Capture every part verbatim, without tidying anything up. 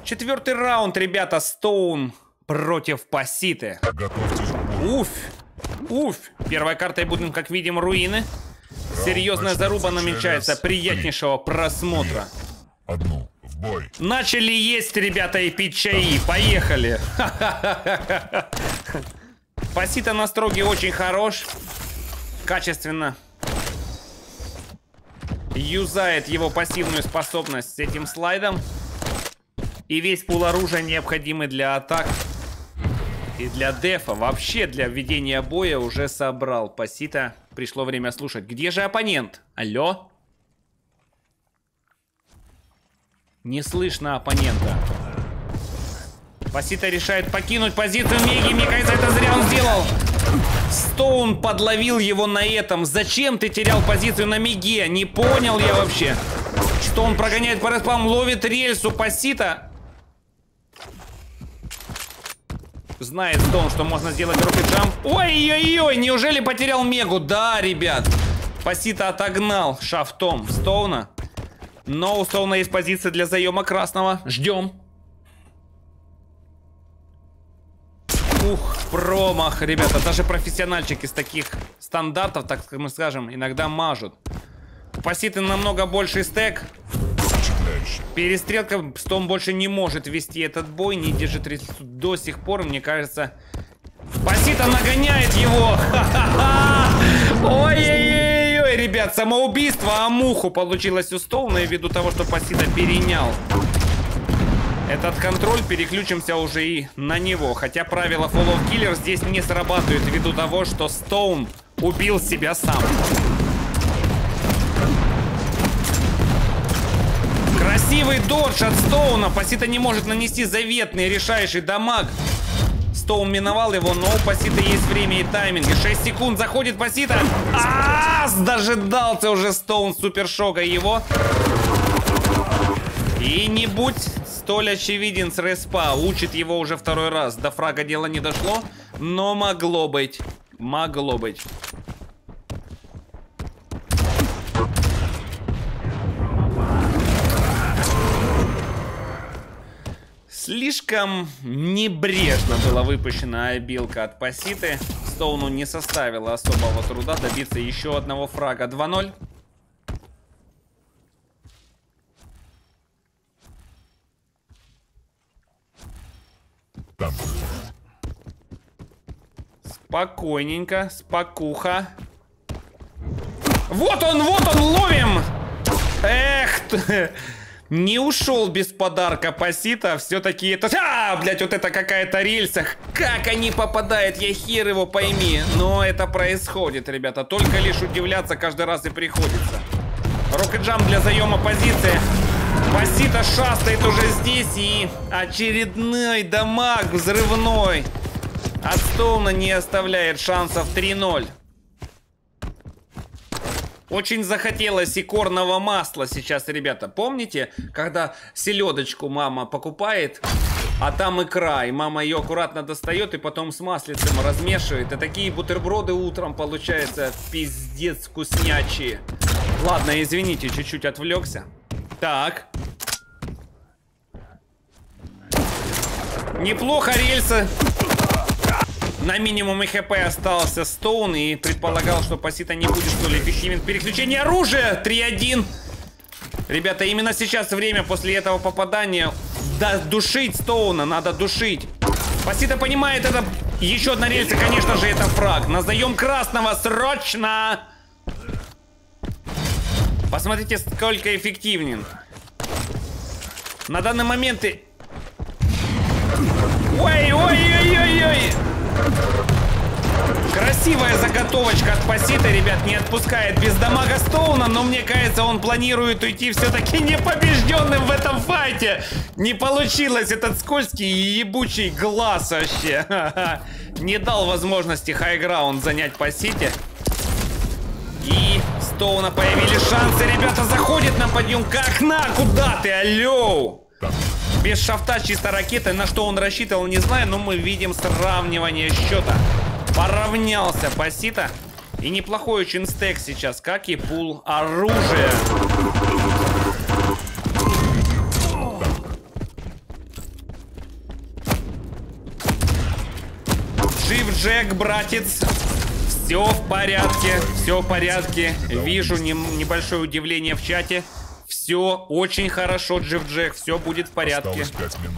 Четвертый раунд, ребята. Стоун против Паситы. Уф. Уф. Первой картой будем, как видим, руины. Серьезная заруба намечается. Приятнейшего просмотра. Одну. В бой. Начали есть, ребята, и пить чаи. Поехали. Пасита на строге очень хорош. Качественно юзает его пассивную способность с этим слайдом. И весь пул оружия, необходимый для атак и для дефа, вообще для введения боя, уже собрал. Пасита, пришло время слушать. Где же оппонент? Алло? Не слышно оппонента. Пасита решает покинуть позицию Меги. Мне кажется, это зря он сделал. Стоун подловил его на этом. Зачем ты терял позицию на Меге? Не понял я вообще. Стоун прогоняет по респам, ловит рельсу. Пасита знает Стоун, что можно сделать рокет-джамп. Ой-ой-ой, неужели потерял Мегу? Да, ребят. Пасита отогнал шафтом Стоуна. Но у Стоуна есть позиция для заема красного. Ждем. Ух, промах, ребята. Даже профессиональчики с таких стандартов, так мы скажем, иногда мажут. У Паситы намного больший стек. Перестрелка. Стоун больше не может вести этот бой. Не держит рельсу до сих пор, мне кажется. Пасита нагоняет его. Ой-ой-ой, ребят, самоубийство Амуху получилось у Стоуна, ввиду того, что Пасита перенял этот контроль. Переключимся уже и на него. Хотя правило Fall of Killer здесь не срабатывает, ввиду того, что Стоун убил себя сам. Красивый додж от Стоуна. Пасита не может нанести заветный решающий дамаг. Стоун миновал его, но у Паситы есть время и тайминг. шесть секунд, заходит Пасита. А, дожидался уже Стоун супершока его. И не будь столь очевиден с респа. Учит его уже второй раз. До фрага дело не дошло, но могло быть. Могло быть. Слишком небрежно была выпущена обилка от Паситы. Стоуну не составило особого труда добиться еще одного фрага. два ноль. Спокойненько, спокуха. Вот он, вот он, ловим! Эх ты... Не ушел без подарка Пасита. Все-таки это... А, блядь, вот это какая-то рельса. Как они попадают, я хер его пойми. Но это происходит, ребята. Только лишь удивляться каждый раз и приходится. Рокет-джамп для заема позиции. Пасита шастает уже здесь. И очередной дамаг взрывной от Стоуна не оставляет шансов. три ноль. Очень захотелось икорного масла сейчас, ребята. Помните, когда селедочку мама покупает, а там икра, и мама ее аккуратно достает и потом с маслицем размешивает. И такие бутерброды утром получаются пиздец вкуснячие. Ладно, извините, чуть-чуть отвлекся. Так. Неплохо рельсы. На минимуме хп остался Стоун и предполагал, что Пасита не будет столь эффективен. Переключение оружия три один. Ребята, именно сейчас время после этого попадания. Да, душить Стоуна, надо душить. Пасита понимает, это еще одна рельса, конечно же, это фраг. На заем красного, срочно! Посмотрите, сколько эффективнен. На данный момент... Ой-ой-ой-ой-ой! Красивая заготовочка от Паситы, ребят, не отпускает без дамага Стоуна, но мне кажется, он планирует уйти все-таки непобежденным в этом файте. Не получилось, этот скользкий и ебучий глаз вообще. Не дал возможности хайграунд занять Пасите. И Стоуна появились шансы, ребята, заходит на подъем. Как на, куда ты, алло? Без шафта, чисто ракеты. На что он рассчитывал, не знаю, но мы видим сравнивание счета. Поравнялся Пасита. И неплохой очень стек сейчас, как и пул оружия. Джек, братец. Все в порядке, все в порядке. Вижу не, небольшое удивление в чате. Все очень хорошо, Джив Джек, все будет в порядке. Осталось пять минут.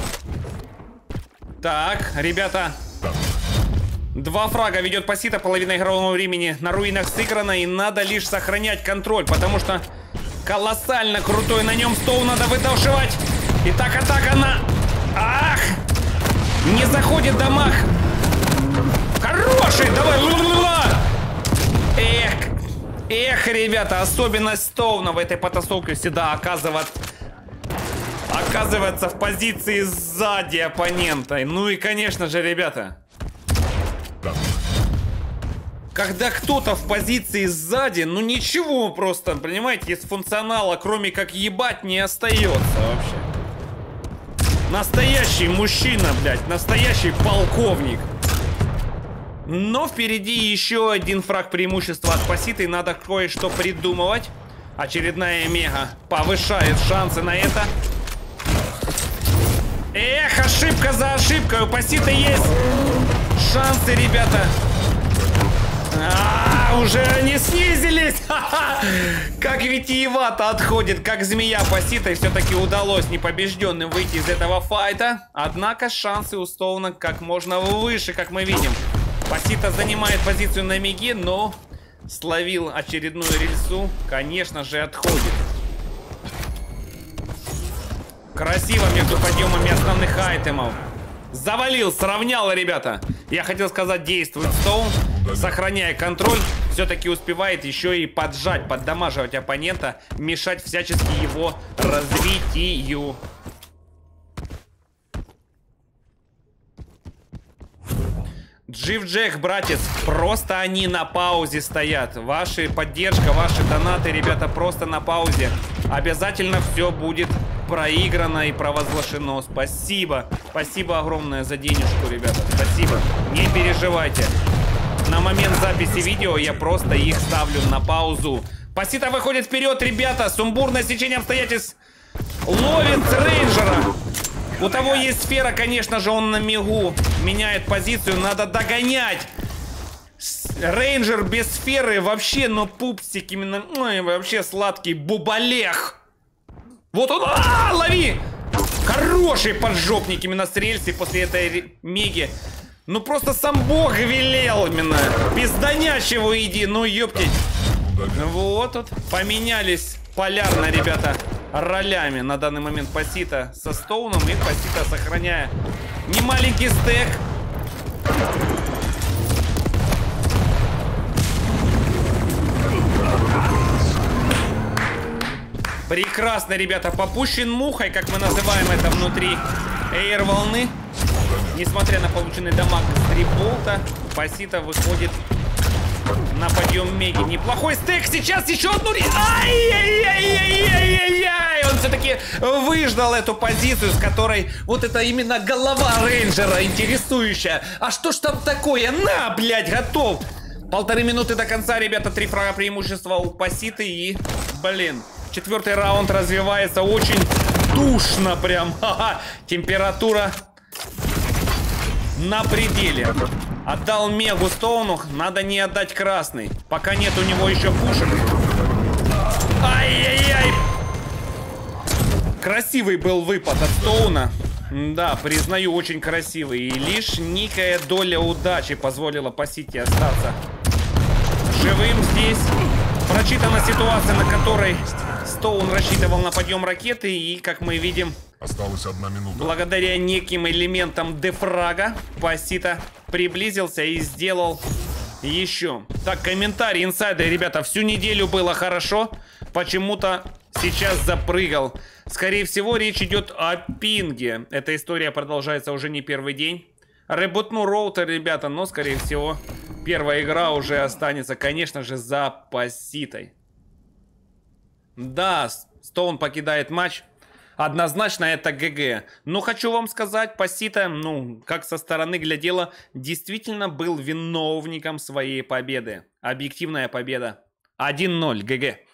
Так, ребята. Два фрага ведет Пасита, половина игрового времени на руинах сыграна, и надо лишь сохранять контроль, потому что колоссально крутой на нем Стоун надо выталшивать. Итак, атака на... Ах! Не заходит дамаг. Хороший, давай. Эх, эх, ребята, особенность Стоуна в этой потасовке всегда оказывает, оказывается в позиции сзади оппонента. Ну и, конечно же, ребята, когда кто-то в позиции сзади, ну ничего просто, понимаете, из функционала, кроме как ебать, не остается вообще. Настоящий мужчина, блядь, настоящий полковник. Но впереди еще один фраг преимущества от Паситы, и надо кое-что придумывать. Очередная мега повышает шансы на это. Эх, ошибка за ошибкой, у Паситы есть шансы, ребята. А, уже они снизились. Как витиевато отходит, как змея Паситой. Все-таки удалось непобежденным выйти из этого файта. Однако шансы у Стоуна как можно выше, как мы видим. Пасита занимает позицию на миге, но словил очередную рельсу. Конечно же, отходит. Красиво между подъемами основных айтемов. Завалил, сравнял, ребята. Я хотел сказать, действует Стоун, сохраняя контроль. Все-таки успевает еще и поджать, поддамаживать оппонента, мешать всячески его развитию. Джив Джек, братец, просто они на паузе стоят. Ваша поддержка, ваши донаты, ребята, просто на паузе. Обязательно все будет проиграно и провозглашено. Спасибо. Спасибо огромное за денежку, ребята. Спасибо. Не переживайте. На момент записи видео я просто их ставлю на паузу. Пасита выходит вперед, ребята. Сумбурное стечение обстоятельств. Ловит рейнджера. У того есть сфера, конечно же, он на мигу. Меняет позицию, надо догонять. Рейнджер без сферы вообще, ну, пупсик именно, ну, вообще сладкий бубалех. Вот он, а, лови! Хороший поджопник именно с рельсы после этой меги. Ну, просто сам бог велел именно. Пизданячего иди, ну, ёптить. Вот тут поменялись полярно, ребята, ролями на данный момент Пасита со Стоуном, и Пасита, сохраняя немаленький стек. Прекрасно, ребята, попущен мухой, как мы называем это внутри эйр волны. Несмотря на полученный дамаг из трипболта, Пасита выходит на подъем меги. Неплохой стек. Сейчас еще одну... Ай-яй-яй-яй-яй-яй! Он все-таки выждал эту позицию, с которой вот это именно голова рейнджера интересующая. А что ж там такое? На, блядь, готов! Полторы минуты до конца, ребята. Три фрага преимущества у Паситы. И, блин, четвертый раунд развивается очень душно прям. Ха-ха. Температура на пределе. Отдал мегу Стоуну, надо не отдать красный. Пока нет у него еще пушек. Ай-яй-яй! Красивый был выпад от Стоуна. Да, признаю, очень красивый. И лишь некая доля удачи позволила Пасите остаться живым здесь. Прочитана ситуация, на которой Стоун рассчитывал на подъем ракеты. И, как мы видим, осталась одна минута. Благодаря неким элементам дефрага Пасита приблизился и сделал еще. Так, комментарий инсайда, ребята, всю неделю было хорошо. Почему-то сейчас запрыгал. Скорее всего, речь идет о пинге. Эта история продолжается уже не первый день. Ребутну роутер, ребята, но, скорее всего, первая игра уже останется, конечно же, за Паситой. Да, Стоун покидает матч. Однозначно это ГГ. Но хочу вам сказать, Пасита, ну, как со стороны глядела, действительно был виновником своей победы. Объективная победа. один ноль, ГГ.